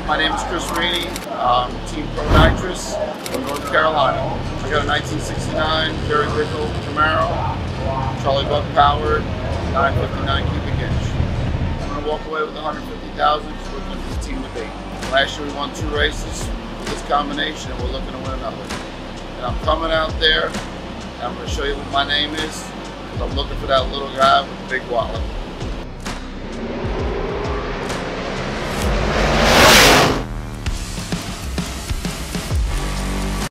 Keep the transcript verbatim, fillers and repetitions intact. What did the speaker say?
My name is Chris Rini. I'm Team Pro Nitrous from North Carolina. I got a nineteen sixty-nine Jerry Bickle Camaro, Charlie Buck powered, nine fifty-nine cubic inch. I'm going to walk away with one hundred fifty thousand dollars. We're looking for the team to beat. Last year we won two races with this combination, and we're looking to win another. And I'm coming out there, and I'm going to show you what my name is, because I'm looking for that little guy with the big wallet.